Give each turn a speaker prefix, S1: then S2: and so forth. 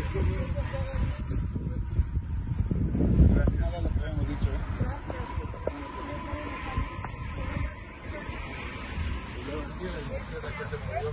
S1: Nada lo que habíamos dicho, ¿eh? Y luego aquí en el Mercedes acá se murió.